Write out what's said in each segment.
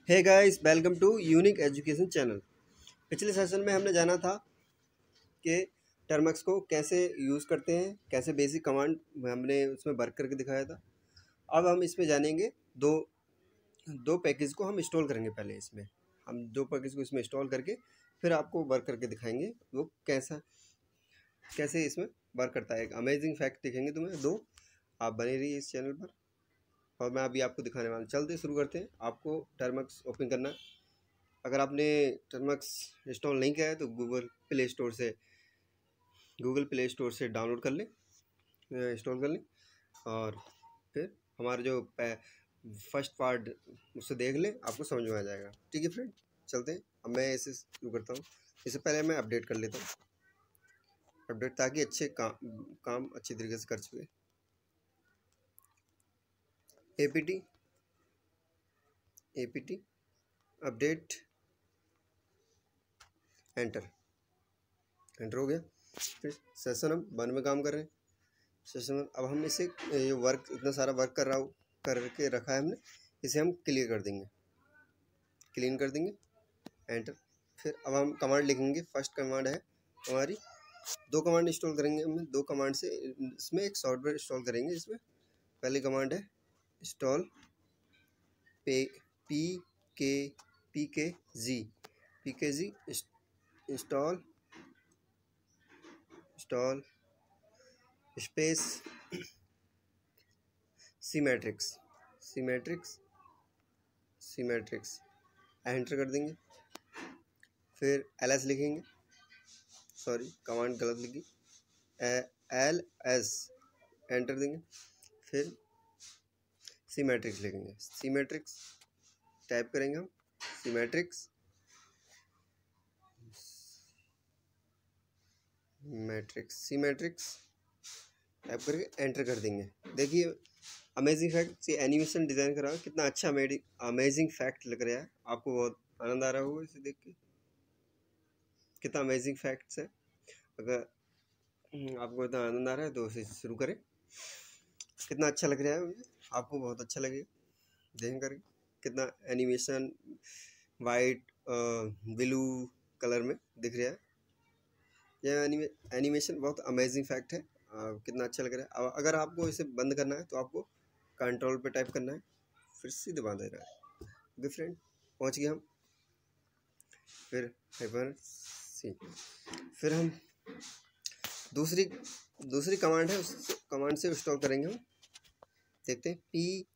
Hey guys, welcome to unique education channel. पिछले session में हमने जाना था कि टर्मक्स को कैसे यूज़ करते हैं, कैसे बेसिक कमांड हमने उसमें वर्क करके दिखाया था। अब हम इसमें जानेंगे दो दो पैकेज को हम इंस्टॉल करेंगे। पहले इसमें हम दो पैकेज को इसमें इंस्टॉल करके फिर आपको वर्क करके दिखाएंगे वो कैसे इसमें वर्क करता है। एक अमेजिंग फैक्ट दिखेंगे तुम्हें दो। आप बने रहिए इस चैनल पर और मैं अभी आपको दिखाने वाला हूं। चलते शुरू करते हैं। आपको टर्मक्स ओपन करना है। अगर आपने टर्मक्स इंस्टॉल नहीं किया है तो गूगल प्ले स्टोर से डाउनलोड कर लें, इंस्टॉल कर लें और फिर हमारा जो फर्स्ट पार्ट उससे देख लें, आपको समझ में आ जाएगा। ठीक है फ्रेंड, चलते हैं। अब मैं इसे शुरू करता हूँ। इससे पहले मैं अपडेट कर लेता हूँ, अपडेट ताकि अच्छे काम अच्छी तरीके से कर सके। एपीटी अपडेट एंटर हो गया। फिर सेशन हम 1 में काम कर रहे हैं। सेशन अब हम इसे ये वर्क इतना सारा वर्क करके रखा है हमने, इसे हम क्लियर कर देंगे, क्लीन कर देंगे, एंटर। फिर अब हम कमांड लिखेंगे। फर्स्ट कमांड है हमारी, दो कमांड इंस्टॉल करेंगे हम। दो कमांड से इसमें एक सॉफ्टवेयर इंस्टॉल करेंगे। इसमें पहली कमांड है install PKG install space symmetrics enter कर देंगे। फिर ls लिखेंगे, सॉरी कमांड गलत लिखी, ls एंटर देंगे। फिर सीमेट्रिक्स लिखेंगे, सीमेट्रिक्स टाइप करेंगे हम, सीमेट्रिक्स टाइप करके एंटर कर देंगे। देखिए अमेजिंग फैक्ट, ये एनिमेशन डिज़ाइन करा है, कितना अच्छा अमेजिंग फैक्ट लग रहा है। आपको बहुत आनंद आ रहा होगा इसे देख के, कितना अमेजिंग फैक्ट्स है। अगर आपको इतना आनंद आ रहा है तो उसे शुरू करें। कितना अच्छा लग रहा है मुझे, आपको बहुत अच्छा लगेगा देख कर। कितना एनिमेशन वाइट ब्लू कलर में दिख रहा है। यह एनिमेशन बहुत अमेजिंग फैक्ट है। कितना अच्छा लग रहा है। अगर आपको इसे बंद करना है तो आपको कंट्रोल पे टाइप करना है, फिर सीधे बांध दे रहा है। डिफरेंट पहुँच गए हम। फिर फिर हम दूसरी कमांड है, उस कमांड से इंस्टॉल करेंगे हम। देखते हैं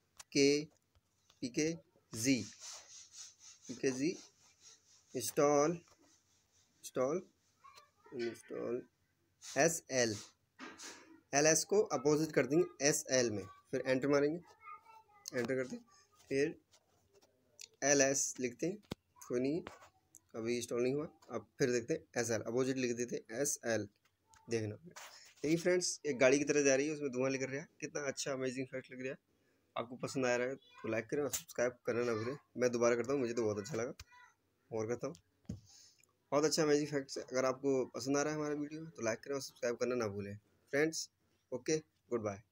पीकेजी इंस्टॉल ls को अपोजिट कर देंगे sl में। फिर एंटर मारेंगे, एंटर करते हैं। फिर ls लिखते हैं, कोई नहीं अभी इंस्टॉल नहीं हुआ। अब फिर देखते हैं sl, अपोजिट लिख देते हैं sl। देखना देखिए फ्रेंड्स, एक गाड़ी की तरह जा रही है, उसमें धुआं निकल रहा है। कितना अच्छा अमेजिंग फैक्ट लग रहा है। आपको पसंद आ रहा है तो लाइक करें और सब्सक्राइब करना ना भूलें। मैं दोबारा करता हूँ, मुझे तो बहुत अच्छा लगा और करता हूँ। बहुत अच्छा अमेजिंग फैक्ट्स है। अगर आपको पसंद आ रहा है हमारा वीडियो तो लाइक करें और सब्सक्राइब करना ना भूलें फ्रेंड्स। Okay, good bye.